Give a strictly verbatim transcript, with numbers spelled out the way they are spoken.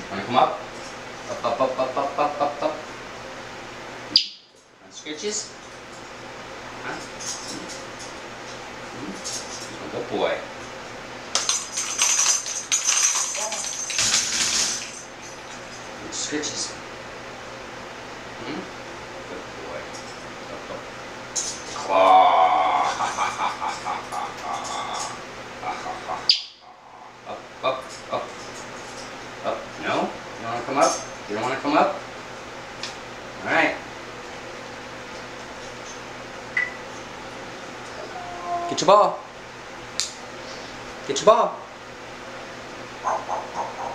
Wanna come up? Up, up, up, up, up, up, up, up. And scratches? Huh? Hmm? Good boy. And scratches. Hmm? Good boy. Up, up. Claw. Ha ha ha ha ha ha ha. Ha ha ha. Up, up, up. Up. No? You don't want to come up? You don't want to come up? Alright. Get your ball. Get your ball.